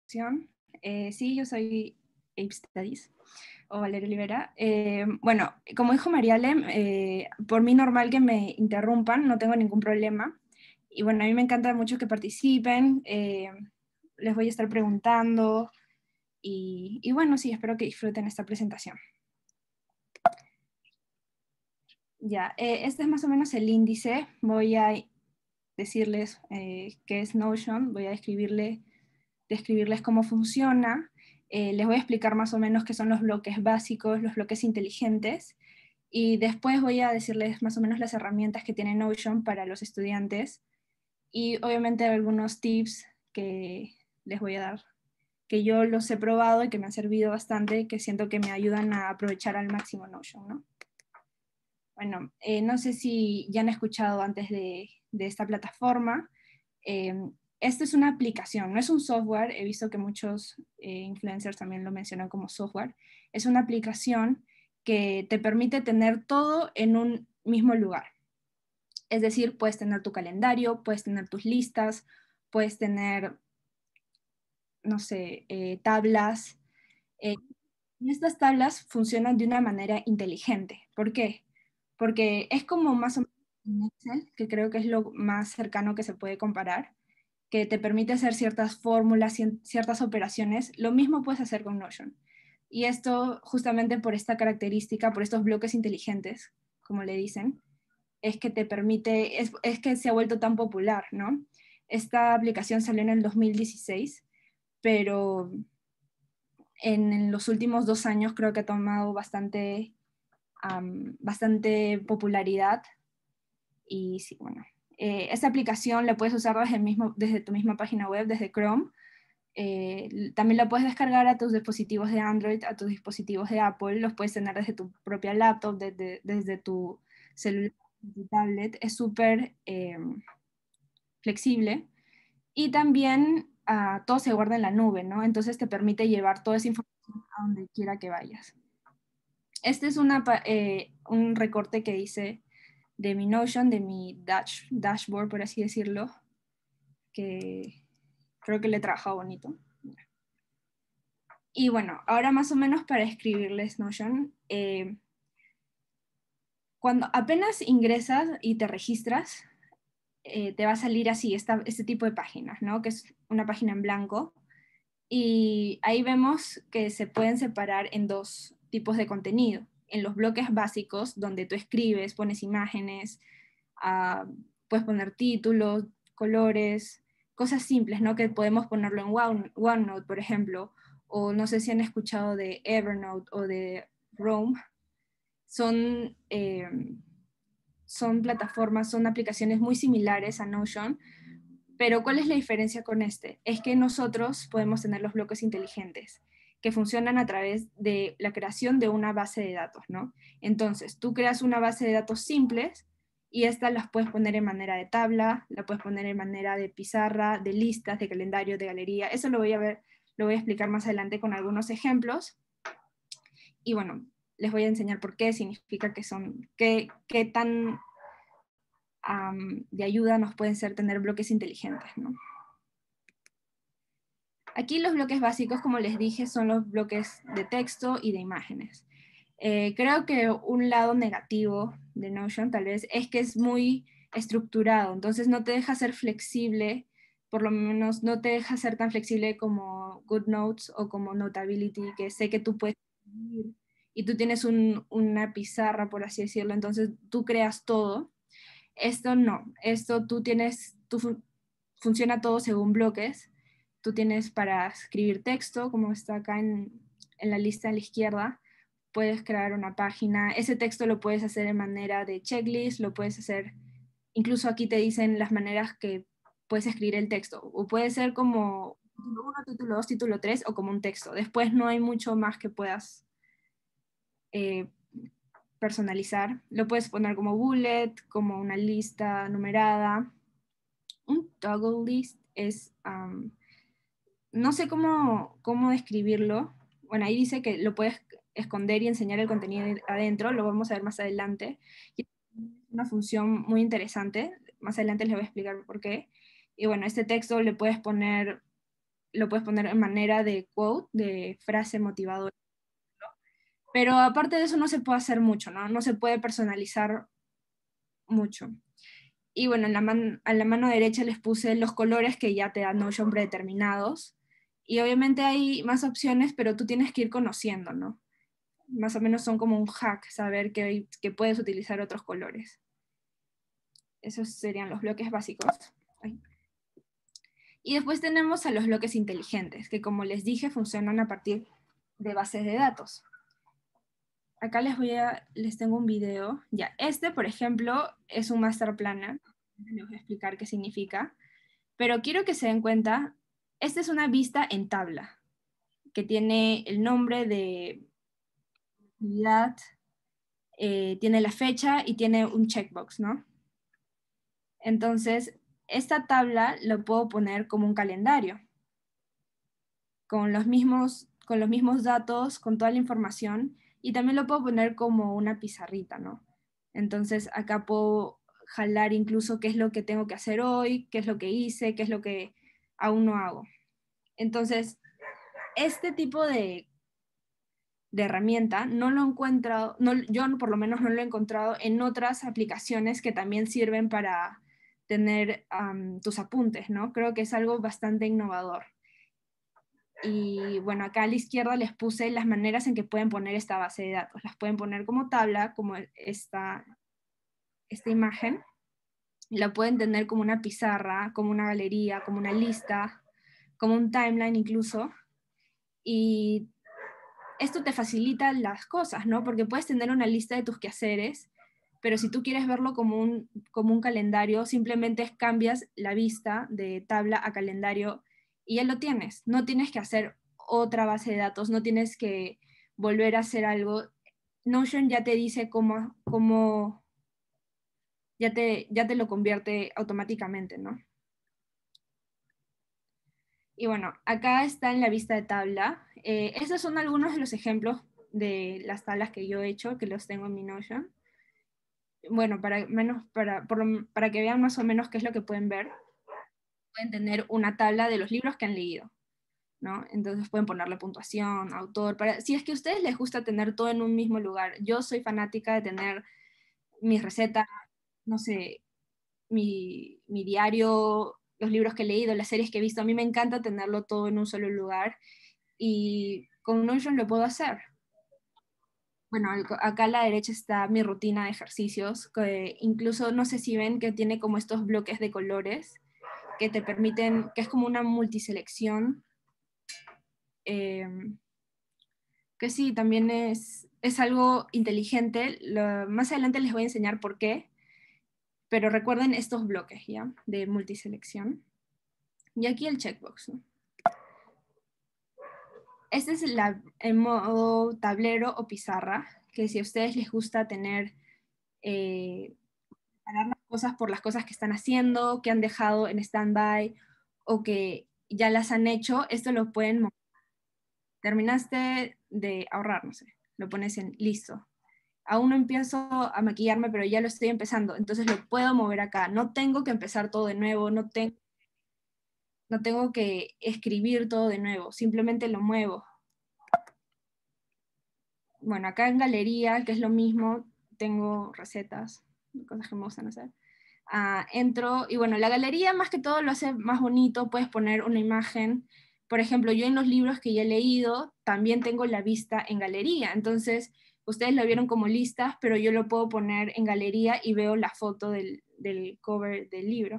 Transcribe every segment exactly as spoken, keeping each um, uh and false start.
Eh, sí, yo soy Ape Studies, o Valeria Olivera. Eh, bueno, como dijo Marialem, eh, por mí normal que me interrumpan, no tengo ningún problema. Y bueno, a mí me encanta mucho que participen, eh, les voy a estar preguntando, y, y bueno, sí, espero que disfruten esta presentación. Ya, eh, este es más o menos el índice. Voy a decirles eh, qué es Notion, voy a describirle, describirles cómo funciona, eh, les voy a explicar más o menos qué son los bloques básicos, los bloques inteligentes, y después voy a decirles más o menos las herramientas que tiene Notion para los estudiantes, y obviamente algunos tips que les voy a dar, que yo los he probado y que me han servido bastante, que siento que me ayudan a aprovechar al máximo Notion, ¿no? Bueno, eh, no sé si ya han escuchado antes de, de esta plataforma. Eh, esta es una aplicación, no es un software. He visto que muchos eh, influencers también lo mencionan como software. Es una aplicación que te permite tener todo en un mismo lugar. Es decir, puedes tener tu calendario, puedes tener tus listas, puedes tener, no sé, eh, tablas. Eh, y estas tablas funcionan de una manera inteligente. ¿Por qué? Porque es como más o menos en Excel, que creo que es lo más cercano que se puede comparar, que te permite hacer ciertas fórmulas, ciertas operaciones. Lo mismo puedes hacer con Notion. Y esto justamente por esta característica, por estos bloques inteligentes, como le dicen, es que te permite, es, es que se ha vuelto tan popular, ¿no? Esta aplicación salió en el dos mil dieciséis, pero en los últimos dos años creo que ha tomado bastante, um, bastante popularidad. Y sí, bueno, eh, esta aplicación la puedes usar desde, el mismo, desde tu misma página web, desde Chrome. Eh, también la puedes descargar a tus dispositivos de Android, a tus dispositivos de Apple, los puedes tener desde tu propia laptop, desde, desde tu celular, tu tablet. Es súper eh, flexible. Y también uh, todo se guarda en la nube, ¿no? Entonces te permite llevar toda esa información a donde quiera que vayas. Este es una, eh, un recorte que hice de mi Notion, de mi dash, dashboard, por así decirlo, que creo que le he trabajado bonito. Y bueno, ahora más o menos para escribirles Notion, eh, cuando apenas ingresas y te registras, eh, te va a salir así, esta, este tipo de páginas, ¿no? Que es una página en blanco. Y ahí vemos que se pueden separar en dos tipos de contenido. En los bloques básicos, donde tú escribes, pones imágenes, uh, puedes poner títulos, colores, cosas simples, ¿no? Que podemos ponerlo en One, OneNote, por ejemplo, o no sé si han escuchado de Evernote o de Roam. Son, eh, son plataformas, son aplicaciones muy similares a Notion, pero ¿cuál es la diferencia con este? Es que nosotros podemos tener los bloques inteligentes que funcionan a través de la creación de una base de datos, ¿no? Entonces, tú creas una base de datos simples y estas las puedes poner en manera de tabla, la puedes poner en manera de pizarra, de listas, de calendario, de galería. Eso lo voy a ver, lo voy a explicar más adelante con algunos ejemplos. Y bueno, les voy a enseñar por qué significa que son, qué, qué tan um, de ayuda nos pueden ser tener bloques inteligentes, ¿no? Aquí los bloques básicos, como les dije, son los bloques de texto y de imágenes. Eh, creo que un lado negativo de Notion tal vez es que es muy estructurado, entonces no te deja ser flexible, por lo menos no te deja ser tan flexible como GoodNotes o como Notability, que sé que tú puedes escribir y tú tienes un, una pizarra, por así decirlo, entonces tú creas todo. Esto no, esto tú tienes, tú, funciona todo según bloques. Tú tienes para escribir texto, como está acá en, en la lista a la izquierda, puedes crear una página. Ese texto lo puedes hacer en manera de checklist, lo puedes hacer, incluso aquí te dicen las maneras que puedes escribir el texto, o puede ser como título uno, título dos, título tres, o como un texto. Después no hay mucho más que puedas eh, personalizar. Lo puedes poner como bullet, como una lista numerada. Un toggle list es... Um, no sé cómo, cómo describirlo. Bueno, ahí dice que lo puedes esconder y enseñar el contenido adentro, lo vamos a ver más adelante. Y es una función muy interesante, más adelante les voy a explicar por qué. Y bueno, este texto le puedes poner lo puedes poner en manera de quote, de frase motivadora. Pero aparte de eso no se puede hacer mucho, ¿no? No se puede personalizar mucho. Y bueno, en la man, a la mano derecha les puse los colores que ya te da Notion predeterminados. Y obviamente hay más opciones, pero tú tienes que ir conociendo, ¿no? Más o menos son como un hack, saber que, que puedes utilizar otros colores. Esos serían los bloques básicos. Ay. Y después tenemos a los bloques inteligentes, que como les dije, funcionan a partir de bases de datos. Acá les voy a, les tengo un video. Ya, este, por ejemplo, es un master planner. Les voy a explicar qué significa. Pero quiero que se den cuenta, esta es una vista en tabla, que tiene el nombre de actividad, eh, tiene la fecha y tiene un checkbox, ¿no? Entonces, esta tabla lo puedo poner como un calendario, con los mismos, con los mismos datos, con toda la información, y también lo puedo poner como una pizarrita, ¿no? Entonces, acá puedo jalar incluso qué es lo que tengo que hacer hoy, qué es lo que hice, qué es lo que aún no hago. Entonces, este tipo de, de herramienta no lo encuentro, no, yo por lo menos no lo he encontrado en otras aplicaciones que también sirven para tener um, tus apuntes, ¿no? Creo que es algo bastante innovador. Y bueno, acá a la izquierda les puse las maneras en que pueden poner esta base de datos. Las pueden poner como tabla, como esta, esta imagen. La pueden tener como una pizarra, como una galería, como una lista, como un timeline incluso. Y esto te facilita las cosas, ¿no? Porque puedes tener una lista de tus quehaceres, pero si tú quieres verlo como un, como un calendario, simplemente cambias la vista de tabla a calendario y ya lo tienes. No tienes que hacer otra base de datos, no tienes que volver a hacer algo. Notion ya te dice cómo, cómo ya, te, ya te lo convierte automáticamente, ¿no? Y bueno, acá está en la vista de tabla. Eh, estos son algunos de los ejemplos de las tablas que yo he hecho, que los tengo en mi Notion. Bueno, para, menos, para, por, para que vean más o menos qué es lo que pueden ver, pueden tener una tabla de los libros que han leído, ¿no? Entonces pueden ponerle puntuación, autor, para, si es que a ustedes les gusta tener todo en un mismo lugar. Yo soy fanática de tener mis recetas, no sé, mi, mi diario, los libros que he leído, las series que he visto. A mí me encanta tenerlo todo en un solo lugar y con Notion lo puedo hacer. Bueno, acá a la derecha está mi rutina de ejercicios, que incluso no sé si ven que tiene como estos bloques de colores que te permiten, que es como una multiselección, eh, que sí, también es, es algo inteligente. Lo, más adelante les voy a enseñar por qué, pero recuerden estos bloques, ¿ya? De multiselección. Y aquí el checkbox, ¿no? Este es la, el modo tablero o pizarra, que si a ustedes les gusta tener, eh, parar las cosas por las cosas que están haciendo, que han dejado en stand-by o que ya las han hecho, esto lo pueden, terminaste de ahorrar, no sé, lo pones en listo. Aún no empiezo a maquillarme, pero ya lo estoy empezando, entonces lo puedo mover acá. No tengo que empezar todo de nuevo, no, te, no tengo que escribir todo de nuevo, simplemente lo muevo. Bueno, acá en galería, que es lo mismo, tengo recetas, cosas que me gustan hacer. Uh, entro, y bueno, la galería más que todo lo hace más bonito, puedes poner una imagen. Por ejemplo, yo en los libros que ya he leído, también tengo la vista en galería, entonces ustedes lo vieron como listas, pero yo lo puedo poner en galería y veo la foto del, del cover del libro.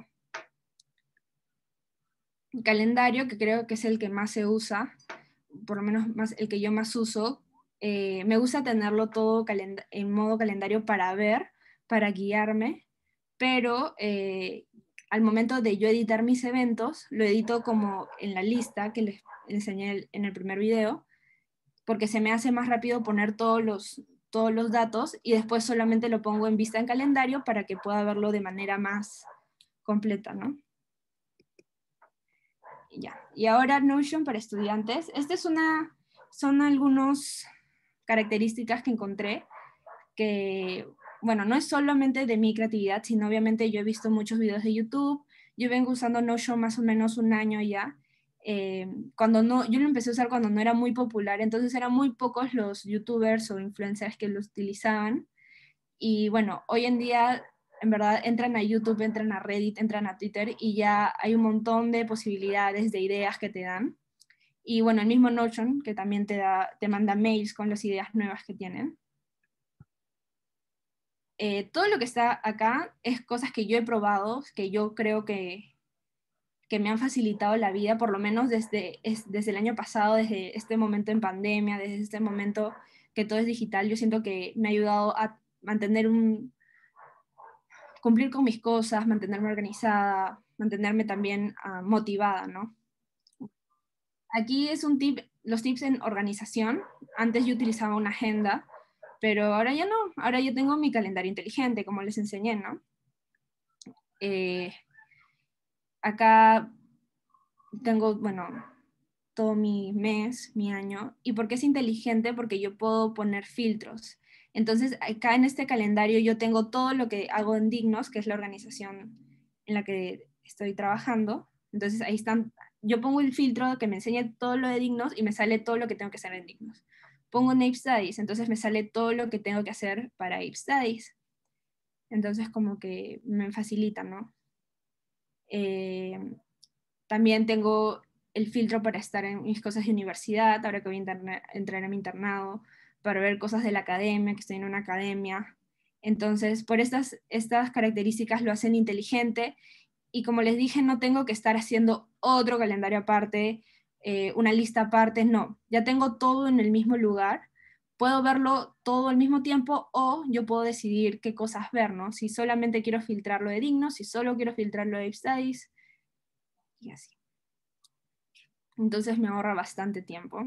El calendario, que creo que es el que más se usa, por lo menos más, el que yo más uso, eh, me gusta tenerlo todo en modo calendario para ver, para guiarme, pero eh, al momento de yo editar mis eventos, lo edito como en la lista que les enseñé en el primer video, porque se me hace más rápido poner todos los, todos los datos y después solamente lo pongo en vista en calendario para que pueda verlo de manera más completa, ¿no? Y ya. Y ahora Notion para estudiantes. Esta es una, son algunas características que encontré que, bueno, no es solamente de mi creatividad, sino obviamente yo he visto muchos videos de YouTube, yo vengo usando Notion más o menos un año ya, Eh, cuando no, yo lo empecé a usar cuando no era muy popular, entonces eran muy pocos los youtubers o influencers que lo utilizaban. Y bueno, hoy en día, en verdad, entran a YouTube, entran a Reddit, entran a Twitter y ya hay un montón de posibilidades, de ideas que te dan. Y bueno, el mismo Notion, que también te, da, te manda mails con las ideas nuevas que tienen. Eh, todo lo que está acá es cosas que yo he probado, que yo creo que, que me han facilitado la vida, por lo menos desde, es, desde el año pasado, desde este momento en pandemia, desde este momento que todo es digital. Yo siento que me ha ayudado a mantener un, cumplir con mis cosas, mantenerme organizada, mantenerme también uh, motivada, ¿no? Aquí es un tip, los tips en organización. Antes yo utilizaba una agenda, pero ahora ya no. Ahora yo tengo mi calendario inteligente, como les enseñé, ¿no? Eh, acá tengo, bueno, todo mi mes, mi año. ¿Y por qué es inteligente? Porque yo puedo poner filtros. Entonces, acá en este calendario yo tengo todo lo que hago en Dignos, que es la organización en la que estoy trabajando. Entonces, ahí están, yo pongo el filtro que me enseña todo lo de Dignos y me sale todo lo que tengo que hacer en Dignos. Pongo en Ape Studies, entonces me sale todo lo que tengo que hacer para Ape Studies. Entonces, como que me facilita, ¿no? Eh, también tengo el filtro para estar en mis cosas de universidad, ahora que voy a interna- entrar a mi internado, para ver cosas de la academia, que estoy en una academia. Entonces, por estas, estas características lo hacen inteligente y como les dije, no tengo que estar haciendo otro calendario aparte, eh, una lista aparte, no, ya tengo todo en el mismo lugar. Puedo verlo todo al mismo tiempo o yo puedo decidir qué cosas ver, ¿no? Si solamente quiero filtrar lo de Dignos, si solo quiero filtrar lo de Studies y así. Entonces me ahorra bastante tiempo.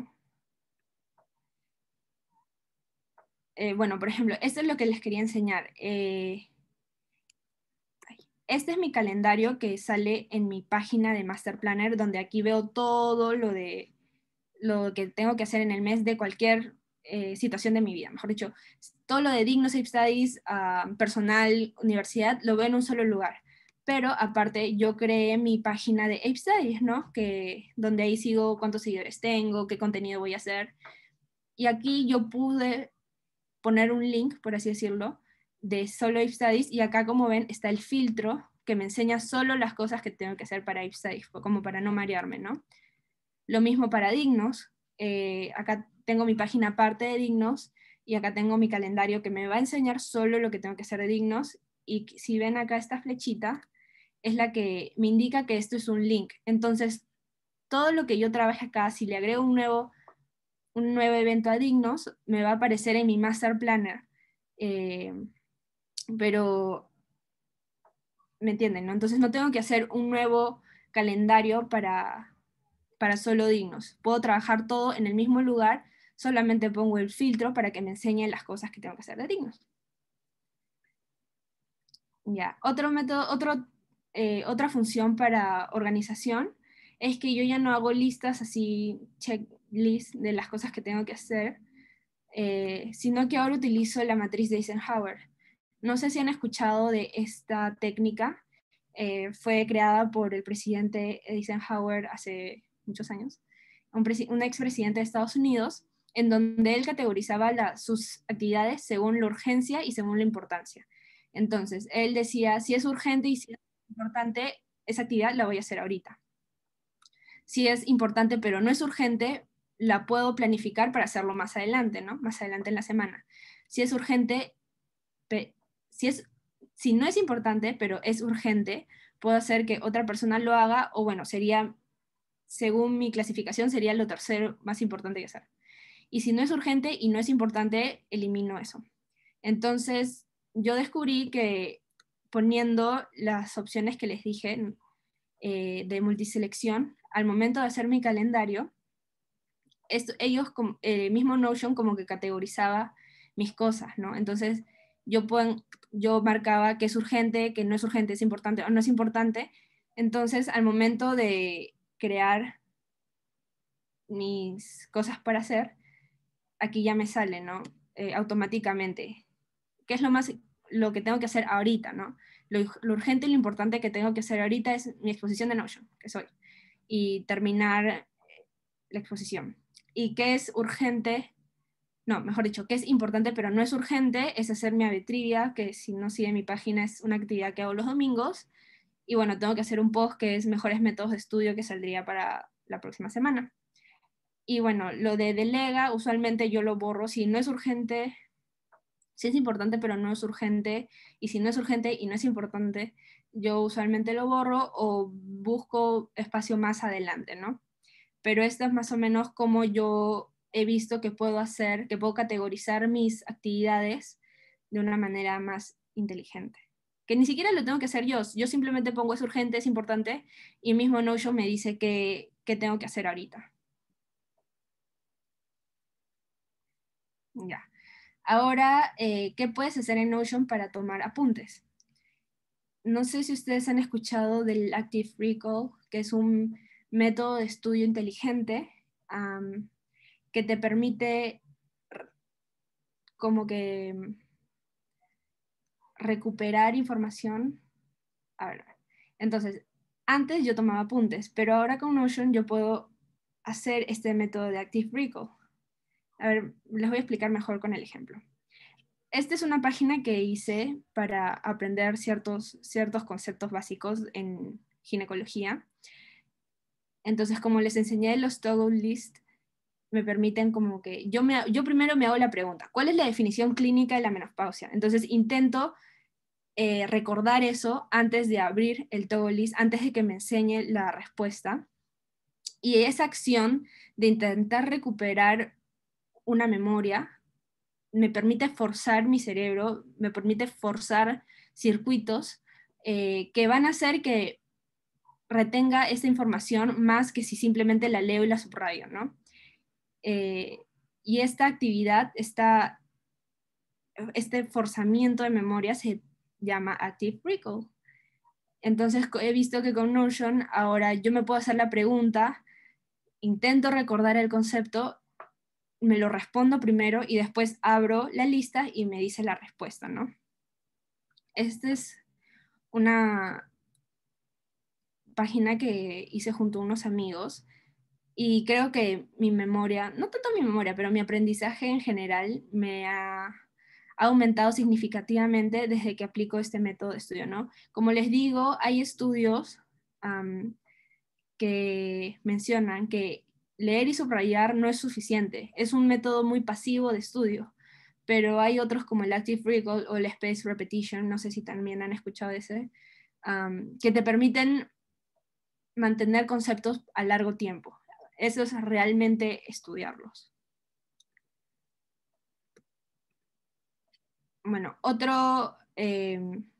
Eh, bueno, por ejemplo, esto es lo que les quería enseñar. Eh, este es mi calendario que sale en mi página de Master Planner, donde aquí veo todo lo de lo que tengo que hacer en el mes de cualquier eh, situación de mi vida. Mejor dicho, todo lo de Dignos Ape Studies, uh, personal, universidad, lo veo en un solo lugar. Pero aparte yo creé mi página de Ape Studies, ¿no? Que, donde ahí sigo cuántos seguidores tengo, qué contenido voy a hacer. Y aquí yo pude poner un link, por así decirlo, de solo Ape Studies, y acá, como ven, está el filtro que me enseña solo las cosas que tengo que hacer para Ape Studies, como para no marearme, ¿no? Lo mismo para Dignos. Eh, acá tengo mi página aparte de Dignos, y acá tengo mi calendario que me va a enseñar solo lo que tengo que hacer de Dignos, y si ven acá esta flechita, es la que me indica que esto es un link. Entonces, todo lo que yo trabaje acá, si le agrego un nuevo un nuevo evento a Dignos, me va a aparecer en mi Master Planner. Eh, pero, ¿me entienden? ¿No? Entonces no tengo que hacer un nuevo calendario para, para solo Dignos. Puedo trabajar todo en el mismo lugar, solamente pongo el filtro para que me enseñe las cosas que tengo que hacer de Dignos. Ya, otro método, otro, eh, otra función para organización es que yo ya no hago listas así, checklist de las cosas que tengo que hacer, eh, sino que ahora utilizo la matriz de Eisenhower. No sé si han escuchado de esta técnica. Eh, fue creada por el presidente Eisenhower hace muchos años, un, un expresidente de Estados Unidos, en donde él categorizaba la, sus actividades según la urgencia y según la importancia. Entonces, él decía, si es urgente y si es importante, esa actividad la voy a hacer ahorita. Si es importante pero no es urgente, la puedo planificar para hacerlo más adelante, ¿no? Más adelante en la semana. Si es urgente, si, es, si no es importante pero es urgente, puedo hacer que otra persona lo haga, o bueno, sería, según mi clasificación, sería lo tercero más importante que hacer. Y si no es urgente y no es importante, elimino eso. Entonces, yo descubrí que poniendo las opciones que les dije, eh, de multiselección, al momento de hacer mi calendario, esto, ellos, el eh, mismo Notion como que categorizaba mis cosas, ¿no? Entonces yo, pueden, yo marcaba que es urgente, que no es urgente, es importante o no es importante. Entonces al momento de crear mis cosas para hacer, aquí ya me sale, ¿no? Eh, automáticamente. ¿Qué es lo más, lo que tengo que hacer ahorita, ¿no? Lo, lo urgente y lo importante que tengo que hacer ahorita es mi exposición de Notion, que soy. y terminar la exposición. ¿Y qué es urgente? No, mejor dicho, qué es importante pero no es urgente, es hacer mi abetrivia, que si no sigue mi página es una actividad que hago los domingos. Y bueno, tengo que hacer un post que es mejores métodos de estudio, que saldría para la próxima semana. Y bueno, lo de delega, usualmente yo lo borro si no es urgente, si es importante pero no es urgente, y si no es urgente y no es importante, yo usualmente lo borro o busco espacio más adelante, ¿no? Pero esto es más o menos como yo he visto que puedo hacer, que puedo categorizar mis actividades de una manera más inteligente. Que ni siquiera lo tengo que hacer yo, yo simplemente pongo es urgente, es importante, y mismo Notion me dice qué, qué tengo que hacer ahorita. Ya. Ahora, eh, ¿qué puedes hacer en Notion para tomar apuntes? No sé si ustedes han escuchado del Active Recall, que es un método de estudio inteligente um, que te permite como que recuperar información. A ver, entonces, antes yo tomaba apuntes, pero ahora con Notion yo puedo hacer este método de Active Recall. A ver, les voy a explicar mejor con el ejemplo. Esta es una página que hice para aprender ciertos, ciertos conceptos básicos en ginecología. Entonces, como les enseñé los toggle list, me permiten como que, yo, me, yo primero me hago la pregunta, ¿cuál es la definición clínica de la menopausia? Entonces intento eh, recordar eso antes de abrir el toggle list, antes de que me enseñe la respuesta. Y esa acción de intentar recuperar una memoria me permite forzar mi cerebro, me permite forzar circuitos eh, que van a hacer que retenga esta información más que si simplemente la leo y la subrayo, ¿no? Eh, y esta actividad, esta, este forzamiento de memoria se llama Active Recall. Entonces he visto que con Notion ahora yo me puedo hacer la pregunta, intento recordar el concepto, me lo respondo primero y después abro la lista y me dice la respuesta, ¿no? Esta es una página que hice junto a unos amigos y creo que mi memoria, no tanto mi memoria, pero mi aprendizaje en general me ha, ha aumentado significativamente desde que aplico este método de estudio, ¿no? Como les digo, hay estudios um, que mencionan que leer y subrayar no es suficiente, es un método muy pasivo de estudio, pero hay otros como el Active Recall o el Spaced Repetition, no sé si también han escuchado ese, um, que te permiten mantener conceptos a largo tiempo. Eso es realmente estudiarlos. Bueno, otro, eh,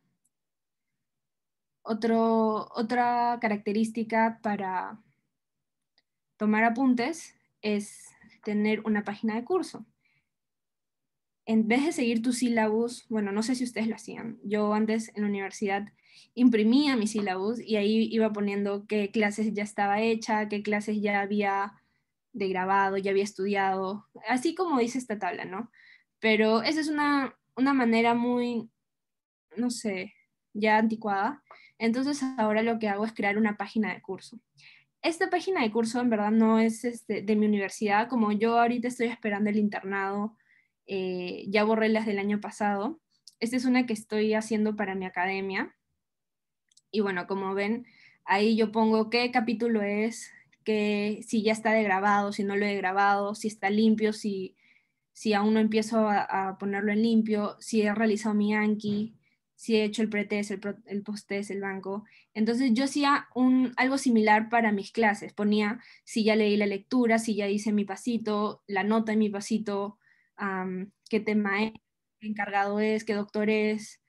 otro, otra característica para tomar apuntes es tener una página de curso. En vez de seguir tu sílabus, bueno, no sé si ustedes lo hacían, yo antes en la universidad imprimía mi sílabus y ahí iba poniendo qué clases ya estaba hecha, qué clases ya había de grabado, ya había estudiado, así como dice esta tabla, ¿no? Pero esa es una, una manera muy, no sé, ya anticuada. Entonces ahora lo que hago es crear una página de curso. Esta página de curso en verdad no es este, de mi universidad, como yo ahorita estoy esperando el internado, eh, ya borré las del año pasado. Esta es una que estoy haciendo para mi academia. Y bueno, como ven, ahí yo pongo qué capítulo es, que si ya está de grabado, si no lo he grabado, si está limpio, si, si aún no empiezo a, a ponerlo en limpio, si he realizado mi Anki, si he hecho el pretest, el, pro, el post-test, el banco. Entonces yo hacía un, algo similar para mis clases. Ponía si ya leí la lectura, si ya hice mi pasito, la nota en mi pasito, um, qué tema es, qué encargado es, qué doctor es,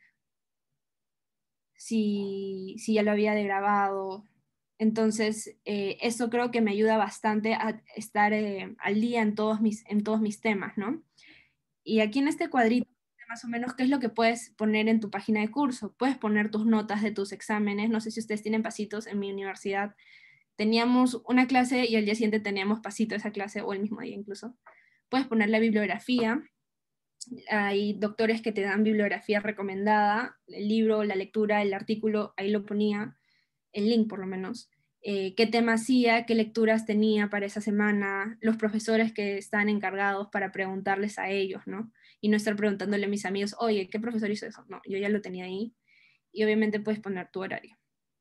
si, si ya lo había de grabado. Entonces, eh, eso creo que me ayuda bastante a estar eh, al día en todos, mis, en todos mis temas, ¿no? Y aquí en este cuadrito, más o menos, ¿qué es lo que puedes poner en tu página de curso? Puedes poner tus notas de tus exámenes. No sé si ustedes tienen pasitos en mi universidad. Teníamos una clase y al día siguiente teníamos pasito esa clase, o el mismo día incluso. Puedes poner la bibliografía. Hay doctores que te dan bibliografía recomendada, el libro, la lectura, el artículo, ahí lo ponía, el link por lo menos. eh, qué tema hacía, qué lecturas tenía para esa semana, los profesores que están encargados para preguntarles a ellos, ¿no? Y no estar preguntándole a mis amigos, oye, ¿qué profesor hizo eso? No, yo ya lo tenía ahí. Y obviamente puedes poner tu horario.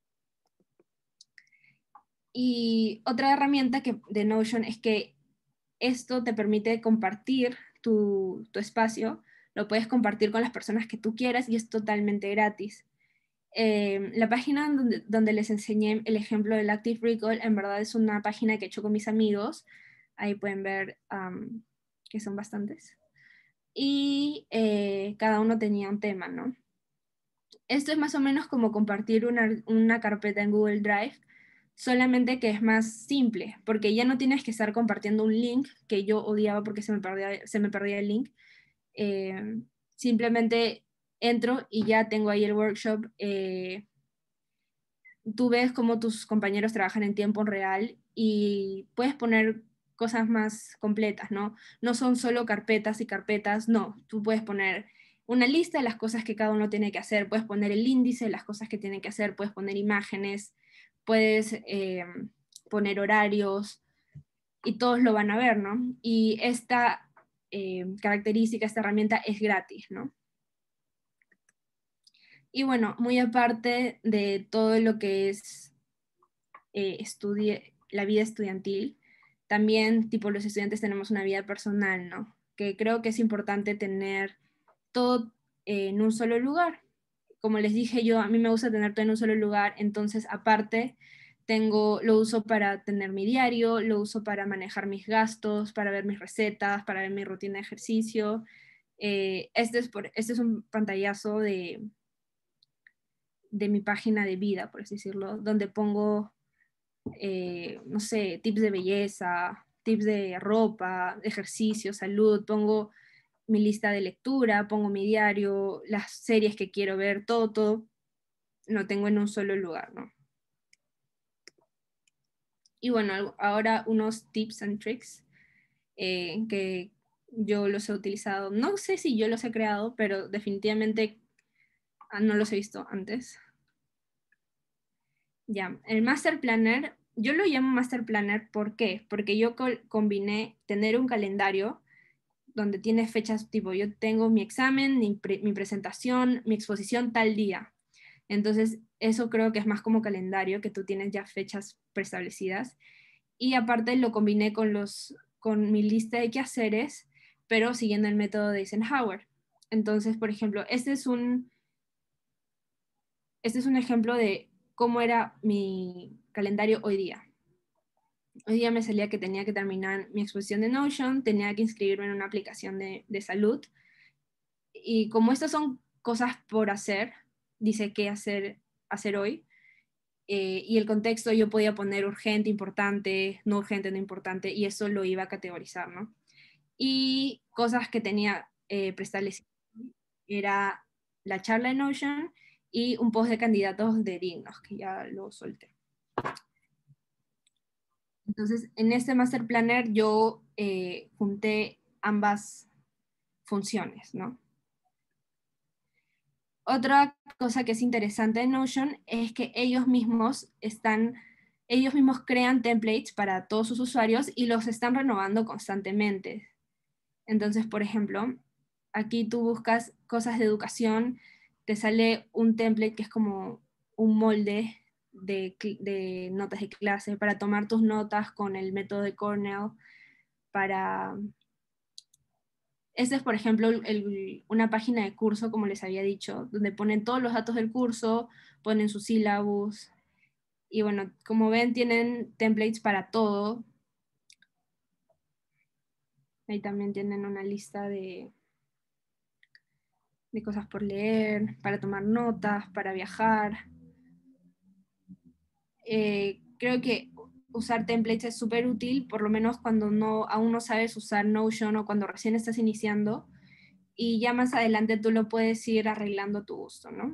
Y otra herramienta que, de Notion es que esto te permite compartir tu, tu espacio, lo puedes compartir con las personas que tú quieras y es totalmente gratis. Eh, la página donde, donde les enseñé el ejemplo del Active Recall, en verdad es una página que he hecho con mis amigos. Ahí pueden ver um, que son bastantes. Y eh, cada uno tenía un tema, ¿no? Esto es más o menos como compartir una, una carpeta en Google Drive, solamente que es más simple, porque ya no tienes que estar compartiendo un link, que yo odiaba porque se me perdía, se me perdía el link. Eh, simplemente entro y ya tengo ahí el workshop. Eh, tú ves cómo tus compañeros trabajan en tiempo real y puedes poner cosas más completas, ¿no? No son solo carpetas y carpetas, no, tú puedes poner una lista de las cosas que cada uno tiene que hacer, puedes poner el índice de las cosas que tiene que hacer, puedes poner imágenes, puedes eh, poner horarios y todos lo van a ver, ¿no? Y esta eh, característica, esta herramienta es gratis, ¿no? Y bueno, muy aparte de todo lo que es eh, estudie, la vida estudiantil, también tipo los estudiantes tenemos una vida personal, ¿no? Que creo que es importante tener todo eh, en un solo lugar. Como les dije yo, a mí me gusta tener todo en un solo lugar, entonces aparte tengo, lo uso para tener mi diario, lo uso para manejar mis gastos, para ver mis recetas, para ver mi rutina de ejercicio. Eh, este, es por, este es un pantallazo de, de mi página de vida, por así decirlo, donde pongo eh, no sé, tips de belleza, tips de ropa, ejercicio, salud, pongo mi lista de lectura, pongo mi diario, las series que quiero ver, todo, todo lo tengo en un solo lugar, ¿no? Y bueno, ahora unos tips and tricks eh, que yo los he utilizado. No sé si yo los he creado, pero definitivamente ah, no los he visto antes. Ya, el Master Planner, yo lo llamo Master Planner, ¿por qué? Porque yo co combiné tener un calendario donde tiene fechas tipo, yo tengo mi examen, mi, pre mi presentación, mi exposición tal día. Entonces, eso creo que es más como calendario, que tú tienes ya fechas preestablecidas. Y aparte lo combiné con, los, con mi lista de quehaceres, pero siguiendo el método de Eisenhower. Entonces, por ejemplo, este es un, este es un ejemplo de cómo era mi calendario hoy día. Hoy día me salía que tenía que terminar mi exposición de Notion, tenía que inscribirme en una aplicación de, de salud. Y como estas son cosas por hacer, dice qué hacer, hacer hoy. Eh, y el contexto yo podía poner urgente, importante, no urgente, no importante, y eso lo iba a categorizar, ¿no? Y cosas que tenía eh, preestablecidas era la charla en Notion y un post de candidatos de dignos, que ya lo solté. Entonces, en este Master Planner yo eh, junté ambas funciones, ¿no? Otra cosa que es interesante de Notion es que ellos mismos están, ellos mismos crean templates para todos sus usuarios y los están renovando constantemente. Entonces, por ejemplo, aquí tú buscas cosas de educación, te sale un template que es como un molde de, de notas de clase para tomar tus notas con el método de Cornell, para... Esta es, por ejemplo, el, una página de curso, como les había dicho, donde ponen todos los datos del curso, ponen su sílabus, y bueno, como ven, tienen templates para todo. Ahí también tienen una lista de, de cosas por leer, para tomar notas, para viajar. Eh, creo que usar templates es súper útil, por lo menos cuando no, aún no sabes usar Notion o cuando recién estás iniciando, y ya más adelante tú lo puedes ir arreglando a tu gusto, ¿no?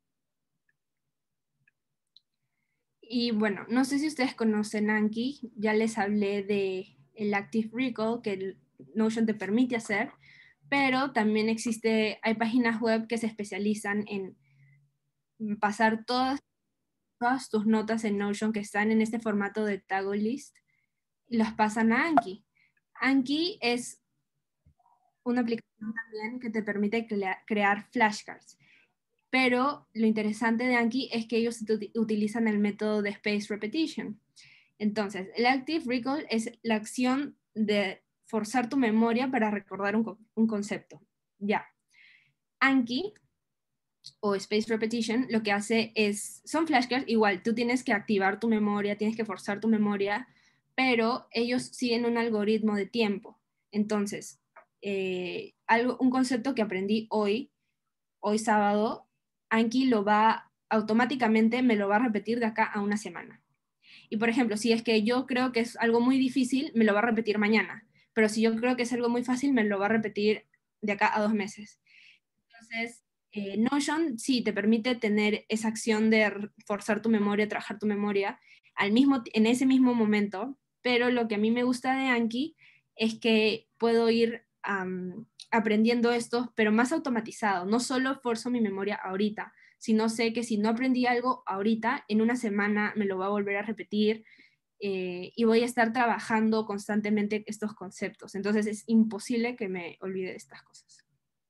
Y bueno, no sé si ustedes conocen Anki, ya les hablé de el Active Recall que el Notion te permite hacer, pero también existe, hay páginas web que se especializan en pasar todas todas tus notas en Notion que están en este formato de tag list, las pasan a Anki. Anki es una aplicación también que te permite crea crear flashcards. Pero lo interesante de Anki es que ellos utilizan el método de space repetition. Entonces, el active recall es la acción de forzar tu memoria para recordar un, un concepto. Ya. Anki o space repetition lo que hace es, son flashcards, igual, tú tienes que activar tu memoria, tienes que forzar tu memoria, pero ellos siguen un algoritmo de tiempo. Entonces, eh, algo, un concepto que aprendí hoy, hoy sábado, Anki lo va, automáticamente me lo va a repetir de acá a una semana. Y por ejemplo, si es que yo creo que es algo muy difícil, me lo va a repetir mañana. Pero si yo creo que es algo muy fácil, me lo va a repetir de acá a dos meses. Entonces, eh, Notion sí te permite tener esa acción de forzar tu memoria, trabajar tu memoria al mismo, en ese mismo momento, pero lo que a mí me gusta de Anki es que puedo ir um, aprendiendo esto, pero más automatizado. No solo forzo mi memoria ahorita, sino sé que si no aprendí algo ahorita, en una semana me lo va a volver a repetir eh, y voy a estar trabajando constantemente estos conceptos. Entonces es imposible que me olvide de estas cosas.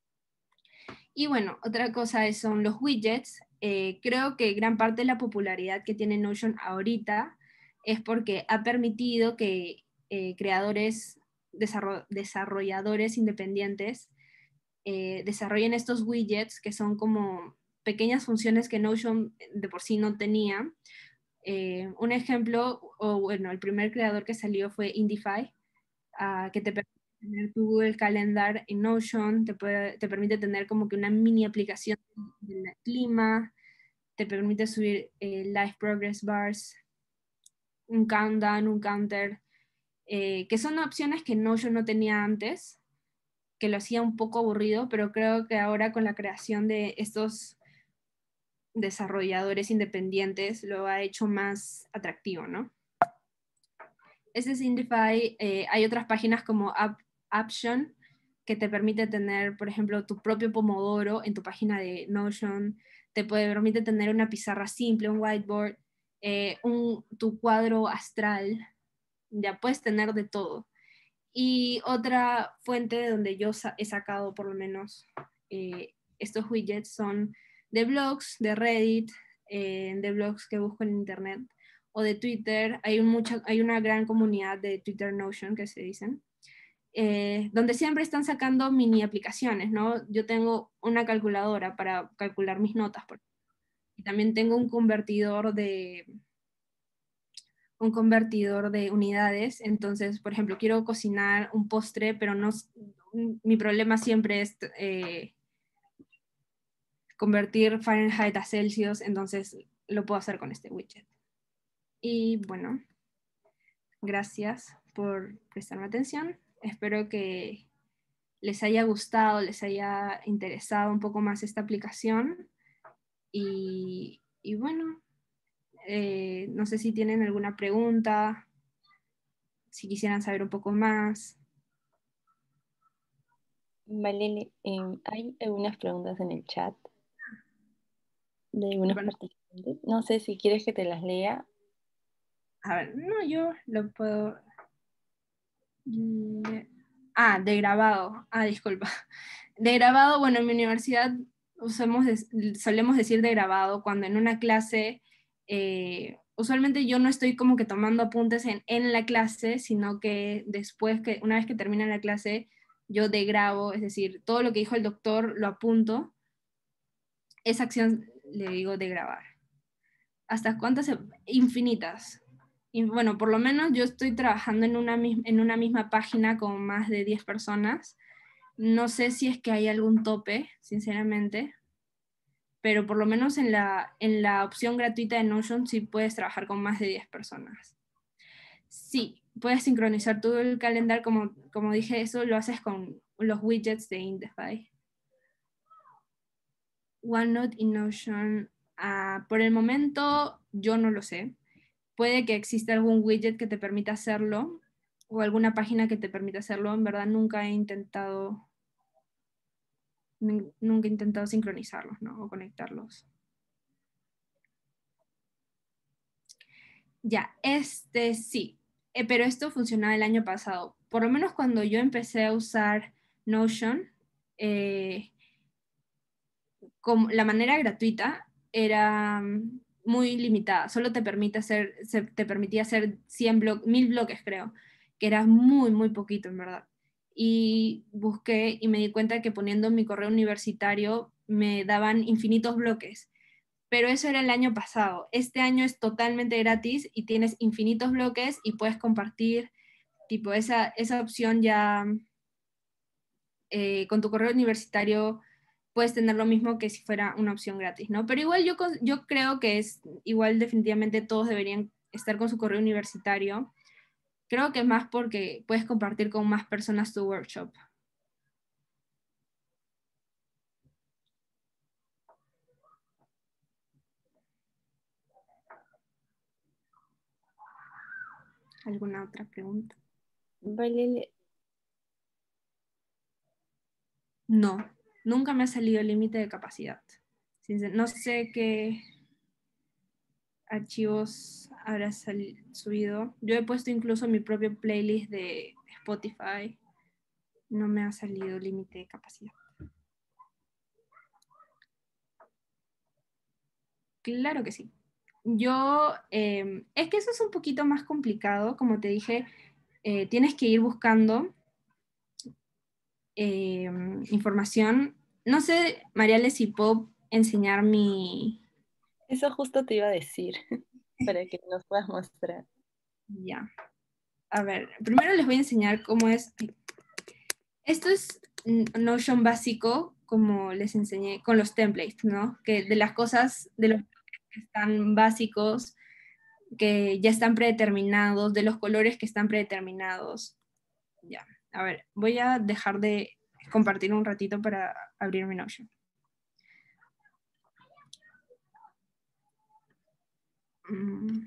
Y bueno, otra cosa es, son los widgets. Eh, creo que gran parte de la popularidad que tiene Notion ahorita es porque ha permitido que eh, creadores, desarroll desarrolladores independientes eh, desarrollen estos widgets que son como pequeñas funciones que Notion de por sí no tenía. Eh, un ejemplo, o bueno, el primer creador que salió fue Indify, uh, que te permite tener tu Google Calendar en Notion, te, puede, te permite tener como que una mini aplicación del clima, te permite subir eh, live progress bars, un countdown, un counter, eh, que son opciones que Notion no tenía antes, que lo hacía un poco aburrido, pero creo que ahora con la creación de estos desarrolladores independientes lo ha hecho más atractivo, ¿no? Ese es Indify. Eh, hay otras páginas como App, Apption que te permite tener, por ejemplo, tu propio Pomodoro en tu página de Notion, te puede, permite tener una pizarra simple, un whiteboard, eh, un, tu cuadro astral, ya puedes tener de todo. Y otra fuente donde yo sa he sacado por lo menos eh, estos widgets son de blogs, de Reddit, eh, de blogs que busco en internet, o de Twitter. Hay, un mucha, hay una gran comunidad de Twitter Notion que se dicen, eh, donde siempre están sacando mini aplicaciones, ¿no? Yo tengo una calculadora para calcular mis notas, por, y también tengo un convertidor de un convertidor de unidades. Entonces, por ejemplo, quiero cocinar un postre, pero no, mi problema siempre es eh, convertir Fahrenheit a Celsius, entonces lo puedo hacer con este widget. Y bueno, gracias por prestarme atención. Espero que les haya gustado, les haya interesado un poco más esta aplicación. Y, y bueno, eh, no sé si tienen alguna pregunta, si quisieran saber un poco más. Vale, eh, hay algunas preguntas en el chat de algunos Bueno, participantes. No sé si quieres que te las lea. a ver, no, yo lo puedo... Ah, de grabado. Ah, disculpa. De grabado, bueno, en mi universidad usamos, solemos decir de grabado cuando en una clase, eh, usualmente yo no estoy como que tomando apuntes en, en la clase, sino que después, que una vez que termina la clase, yo de grabo, es decir, todo lo que dijo el doctor lo apunto. Esa acción le digo de grabar. ¿Hasta cuántas? Infinitas. Y bueno, por lo menos yo estoy trabajando en una, en una misma página con más de diez personas. No sé si es que hay algún tope, sinceramente, pero por lo menos en la, en la opción gratuita de Notion sí puedes trabajar con más de diez personas. Sí, puedes sincronizar todo el calendario, como, como dije, eso lo haces con los widgets de Indify. OneNote y Notion, uh, por el momento yo no lo sé. Puede que exista algún widget que te permita hacerlo o alguna página que te permita hacerlo. En verdad nunca he intentado, nunca he intentado sincronizarlos, ¿no? O conectarlos. Ya, este sí, eh, pero esto funcionaba el año pasado. Por lo menos cuando yo empecé a usar Notion, eh, como la manera gratuita era mm, muy limitada, solo te permite hacer, se, te permitía hacer cien bloques, mil bloques creo, que era muy, muy poquito en verdad. Y busqué y me di cuenta que poniendo mi correo universitario me daban infinitos bloques, pero eso era el año pasado. Este año es totalmente gratis y tienes infinitos bloques y puedes compartir, tipo, esa, esa opción ya eh, con tu correo universitario puedes tener lo mismo que si fuera una opción gratis, ¿no? Pero igual yo, yo creo que es, igual definitivamente todos deberían estar con su correo universitario. Creo que es más porque puedes compartir con más personas tu workshop. ¿Alguna otra pregunta? Vale, No, nunca me ha salido el límite de capacidad. No sé qué archivos habrá subido. Yo he puesto incluso mi propio playlist de Spotify. No me ha salido límite de capacidad. Claro que sí. Yo, eh, es que eso es un poquito más complicado, como te dije, eh, tienes que ir buscando eh, información. No sé, Mariale, si puedo enseñar mi... eso justo te iba a decir, para que nos puedas mostrar. Ya, a ver, primero les voy a enseñar cómo es. Esto es Notion básico, como les enseñé con los templates, ¿no? Que de las cosas, de los que están básicos, que ya están predeterminados, de los colores que están predeterminados. Ya, a ver, voy a dejar de compartir un ratito para abrir mi Notion. Mm.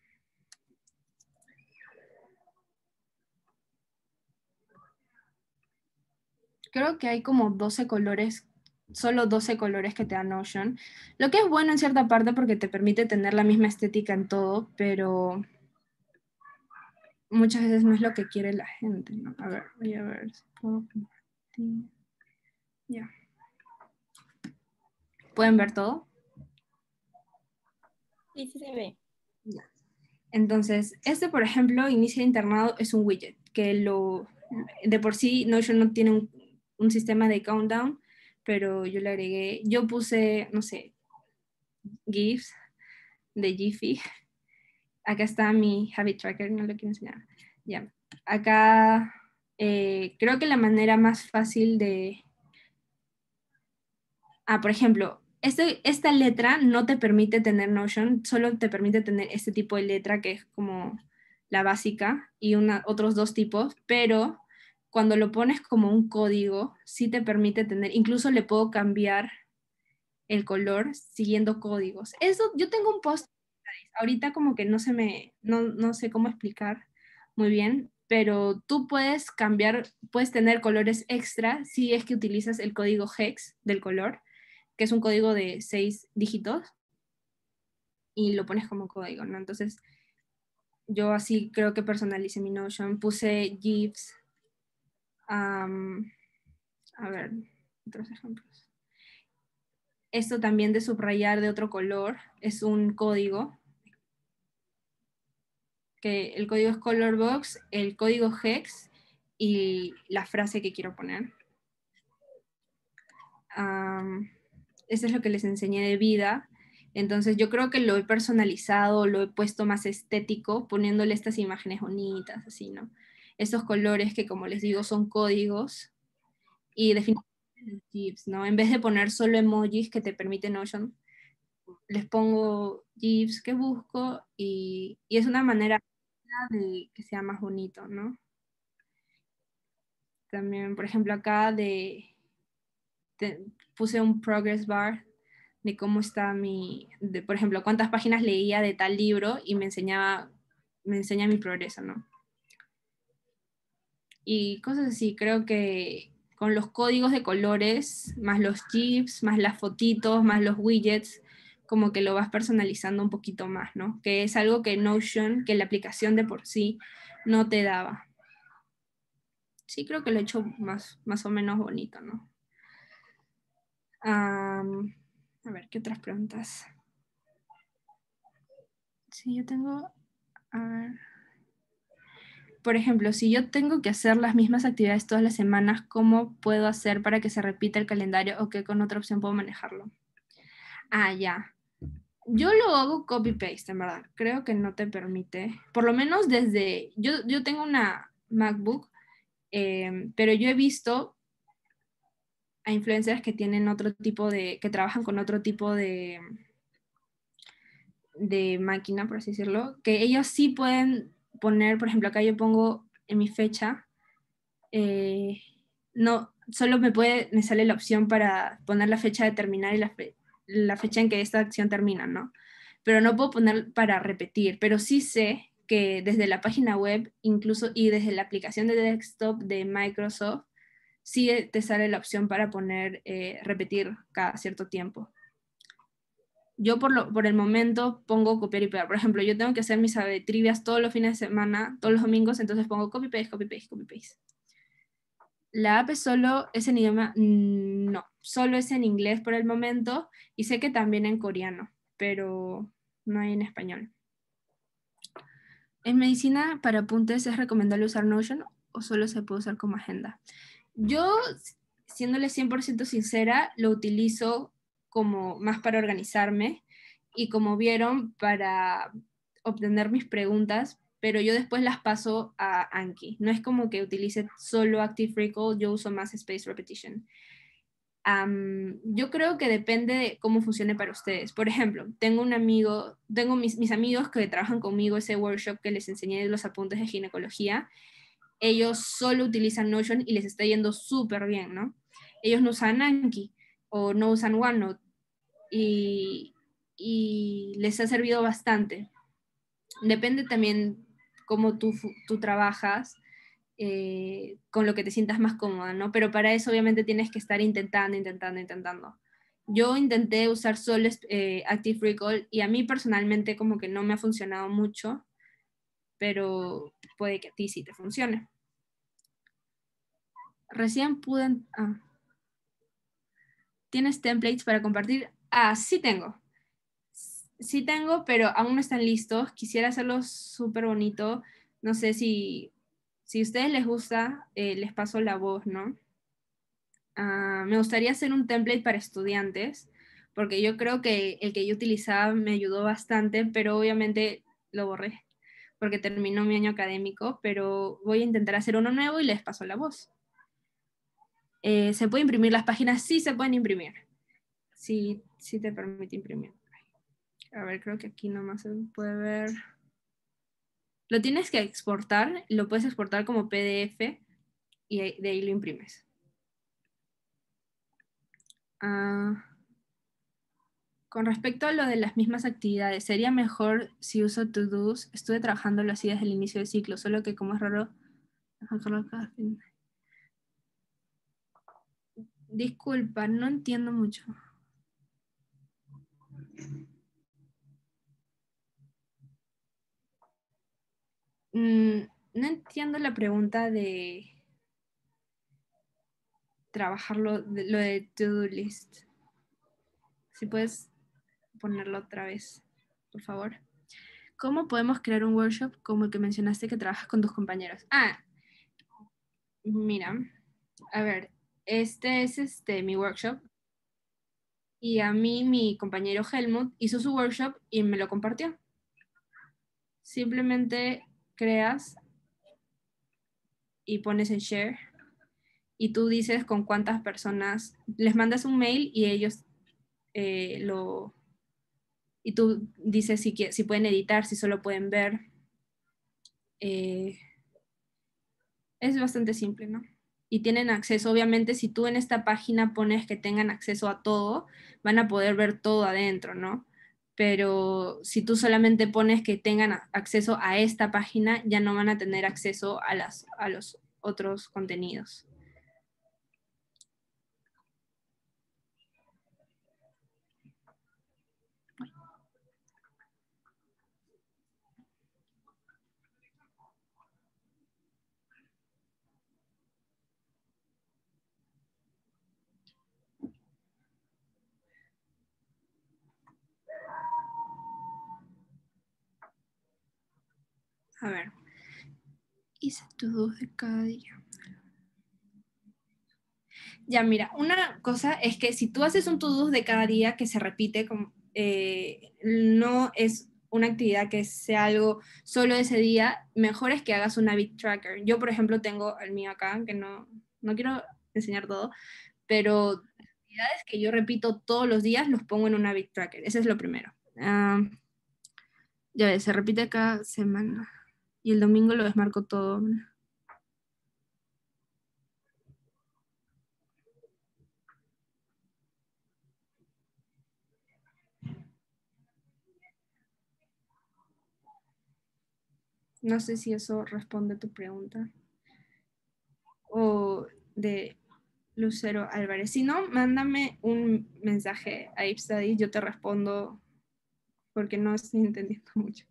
Creo que hay como doce colores, solo doce colores que te da Notion, lo que es bueno en cierta parte porque te permite tener la misma estética en todo, pero muchas veces no es lo que quiere la gente, ¿no? A ver, voy a ver si puedo compartir. Ya. ¿Pueden ver todo? Sí, sí se ve. Ya. Entonces, este, por ejemplo, inicio de internado es un widget que lo, de por sí Notion no tiene un, un sistema de countdown, pero yo le agregué, yo puse, no sé, GIFs de Giphy. Acá está mi habit tracker, no lo quiero enseñar. Ya. Acá eh, creo que la manera más fácil de... Ah, por ejemplo, este, esta letra no te permite tener Notion, solo te permite tener este tipo de letra que es como la básica y una, otros dos tipos, pero cuando lo pones como un código, sí te permite tener, incluso le puedo cambiar el color siguiendo códigos. Eso, yo tengo un post, ahorita como que no se me, no, no sé cómo explicar muy bien, pero tú puedes cambiar, puedes tener colores extra si es que utilizas el código hex del color, que es un código de seis dígitos, y lo pones como código, ¿no? Entonces, yo así creo que personalicé mi Notion, puse GIFs, um, a ver, otros ejemplos. Esto también de subrayar de otro color es un código, que el código es colorbox, el código hex y la frase que quiero poner. Um, esto es lo que les enseñé de vida. Entonces yo creo que lo he personalizado, lo he puesto más estético, poniéndole estas imágenes bonitas, así, ¿no? Estos colores que, como les digo, son códigos y definitivamente GIFs, ¿no? En vez de poner solo emojis que te permite Notion, les pongo GIFs que busco y, y es una manera de que sea más bonito, ¿no? También, por ejemplo, acá de, de puse un progress bar de cómo está mi, de, por ejemplo, cuántas páginas leía de tal libro y me enseñaba, me enseña mi progreso, ¿no? Y cosas así, creo que con los códigos de colores, más los GIFs, más las fotitos, más los widgets, como que lo vas personalizando un poquito más, ¿no? Que es algo que Notion, que la aplicación de por sí no te daba. Sí, creo que lo he hecho más, más o menos bonito, ¿no? Um, a ver, ¿qué otras preguntas? Sí, yo tengo... A ver. Por ejemplo, si yo tengo que hacer las mismas actividades todas las semanas, ¿cómo puedo hacer para que se repita el calendario o qué con otra opción puedo manejarlo? Ah, ya. Yo lo hago copy-paste, en verdad. Creo que no te permite. Por lo menos desde... Yo, yo tengo una MacBook, eh, pero yo he visto a influencers que tienen otro tipo de... que trabajan con otro tipo de de máquina, por así decirlo, que ellos sí pueden poner, por ejemplo, acá yo pongo en mi fecha, eh, no, solo me puede, me sale la opción para poner la fecha de terminar y la, fe, la fecha en que esta acción termina, ¿no? Pero no puedo poner para repetir, pero sí sé que desde la página web, incluso y desde la aplicación de desktop de Microsoft, sí te sale la opción para poner, eh, repetir cada cierto tiempo. Yo por, lo, por el momento pongo copiar y pegar. Por ejemplo, yo tengo que hacer mis trivias todos los fines de semana, todos los domingos, entonces pongo copy paste, copy paste, copy paste. La app es solo es en idioma, no, solo es en inglés por el momento y sé que también en coreano, pero no hay en español. ¿En medicina para apuntes es recomendable usar Notion o solo se puede usar como agenda? Yo, siéndole cien por ciento sincera, lo utilizo como más para organizarme y como vieron para obtener mis preguntas, pero yo después las paso a Anki. No es como que utilice solo Active Recall, yo uso más Space Repetition. Um, yo creo que depende de cómo funcione para ustedes. Por ejemplo, tengo un amigo, tengo mis, mis amigos que trabajan conmigo ese workshop que les enseñé de los apuntes de ginecología. Ellos solo utilizan Notion y les está yendo súper bien, ¿no? Ellos no usan Anki o no usan OneNote y, y les ha servido bastante. Depende también cómo tú, tú trabajas, eh, con lo que te sientas más cómoda, ¿no? Pero para eso obviamente tienes que estar intentando, intentando, intentando. Yo intenté usar solo eh, Active Recall y a mí personalmente como que no me ha funcionado mucho, pero puede que a ti sí te funcione. Recién pude... Ah. ¿Tienes templates para compartir? Ah, sí tengo. Sí tengo, pero aún no están listos. Quisiera hacerlo súper bonito. No sé si, si a ustedes les gusta, eh, les paso la voz, ¿no? Uh, me gustaría hacer un template para estudiantes, porque yo creo que el que yo utilizaba me ayudó bastante, pero obviamente lo borré, porque terminó mi año académico, pero voy a intentar hacer uno nuevo y les paso la voz. Eh, ¿Se puede imprimir las páginas? Sí, se pueden imprimir. Sí, sí te permite imprimir. A ver, creo que aquí nomás se puede ver. Lo tienes que exportar, lo puedes exportar como P D F y de ahí lo imprimes. Ah, con respecto a lo de las mismas actividades, sería mejor si uso to-dos. Estuve trabajando así desde el inicio del ciclo, solo que como es raro... Disculpa, no entiendo mucho. Mm, no entiendo la pregunta de trabajarlo, de, lo de to-do list. Si puedes ponerlo otra vez, por favor. ¿Cómo podemos crear un workshop como el que mencionaste que trabajas con tus compañeros? Ah, mira, a ver, este es este, mi workshop. Y a mí mi compañero Helmut hizo su workshop y me lo compartió. Simplemente creas y pones en share y tú dices con cuántas personas, les mandas un mail y ellos eh, lo... Y tú dices si, si pueden editar, si solo pueden ver. Eh, es bastante simple, ¿no? Y tienen acceso, obviamente, si tú en esta página pones que tengan acceso a todo, van a poder ver todo adentro, ¿no? Pero si tú solamente pones que tengan acceso a esta página, ya no van a tener acceso a, las, a los otros contenidos. A ver. Hice to-dos de cada día. Ya, mira, una cosa es que si tú haces un to-do de cada día que se repite, como, eh, no es una actividad que sea algo solo ese día, mejor es que hagas una big tracker. Yo, por ejemplo, tengo el mío acá, que no, no quiero enseñar todo, pero actividades que yo repito todos los días los pongo en una big tracker. Ese es lo primero. Ah, ya ves, se repite cada semana. Y el domingo lo desmarco todo. No sé si eso responde a tu pregunta. O de Lucero Álvarez. Si no, mándame un mensaje a Ipstudy, yo te respondo porque no estoy entendiendo mucho.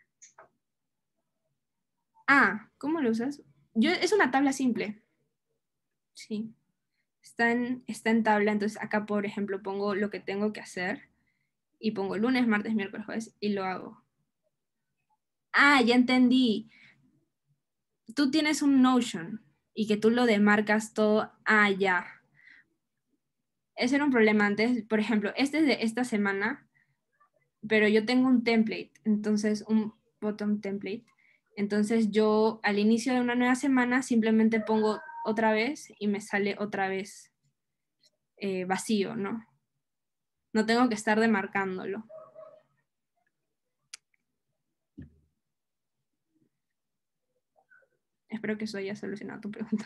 Ah, ¿cómo lo usas? Yo, es una tabla simple. Sí. Está en, está en tabla, entonces acá, por ejemplo, pongo lo que tengo que hacer y pongo lunes, martes, miércoles, jueves y lo hago. Ah, ya entendí. Tú tienes un Notion y que tú lo demarcas todo. Ah, ya. Ese era un problema antes. Por ejemplo, este es de esta semana, pero yo tengo un template, entonces un bottom template. Entonces yo al inicio de una nueva semana simplemente pongo otra vez y me sale otra vez eh, vacío, ¿no? No tengo que estar demarcándolo. Espero que eso haya solucionado tu pregunta.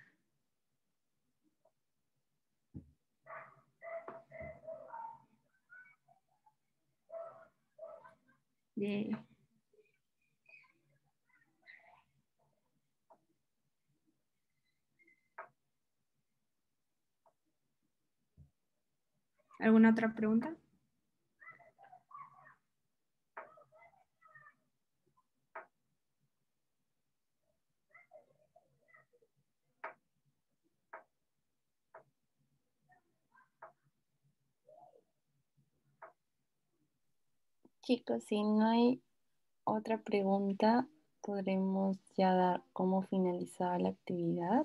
Yay. ¿Alguna otra pregunta? Chicos, si no hay otra pregunta, podremos ya dar como finalizada la actividad.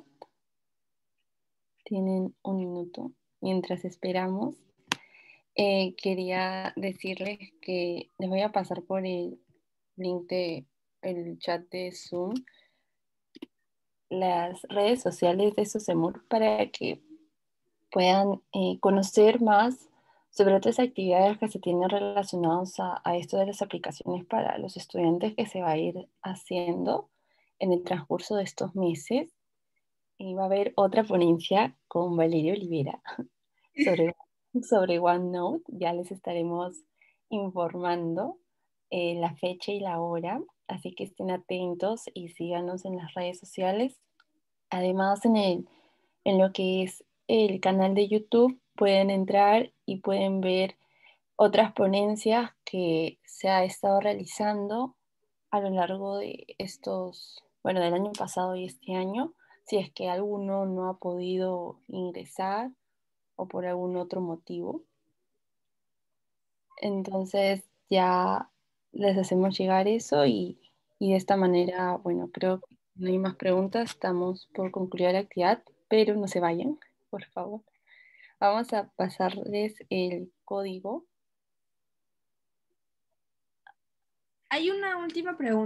Tienen un minuto mientras esperamos. Eh, quería decirles que les voy a pasar por el link de el chat de Zoom las redes sociales de Susemur para que puedan eh, conocer más sobre otras actividades que se tienen relacionadas a, a esto de las aplicaciones para los estudiantes que se va a ir haciendo en el transcurso de estos meses. Y va a haber otra ponencia con Valeria Olivera sobre, sobre OneNote. Ya les estaremos informando eh, la fecha y la hora, así que estén atentos y síganos en las redes sociales. Además, en, el, en lo que es el canal de YouTube pueden entrar y pueden ver otras ponencias que se ha estado realizando a lo largo de estos, bueno, del año pasado y este año, si es que alguno no ha podido ingresar o por algún otro motivo. Entonces ya les hacemos llegar eso y, y de esta manera, bueno, creo que no hay más preguntas, estamos por concluir la actividad, pero no se vayan, por favor. Vamos a pasarles el código. Hay una última pregunta.